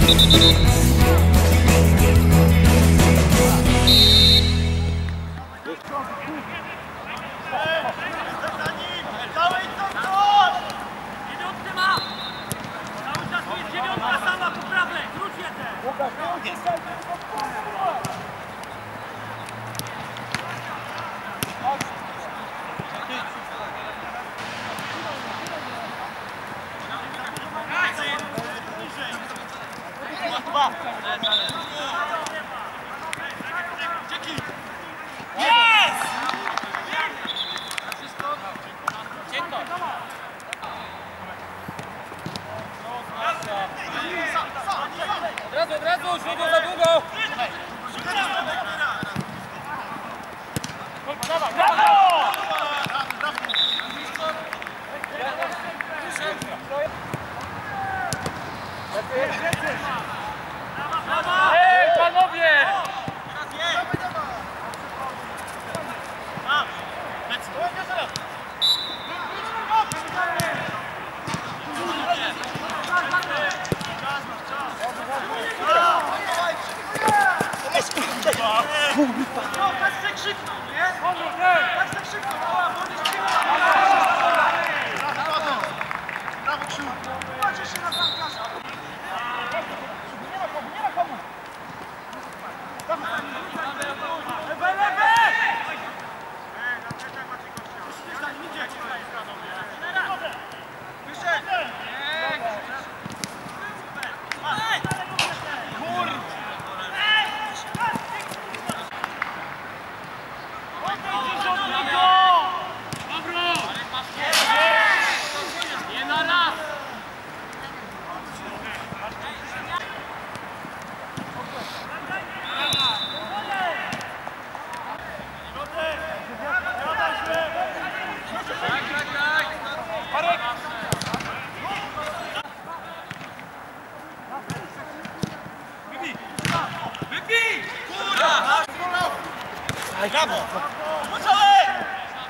Od razu, ślubu za długo! Ej, panowie! Tak se krzyknął, nie? Tak se krzyknął! Brawo, Krzył! Patrzcie się na bramkarza! Nie ma komu, nie ma komu! Lewe, lewe! Brawo! Poczekaj!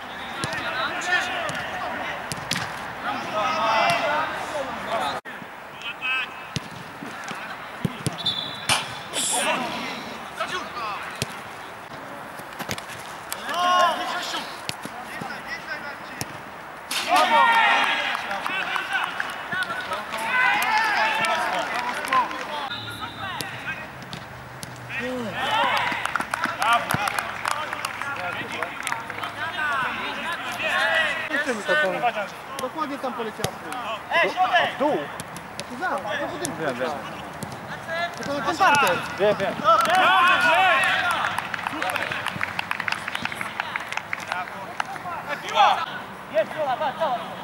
Dokładnie tam poleciał. Środek! W dół. A tu za, do budynku. Wiem. Tylko na ten parter. Wiem. Jest, Jola, cała.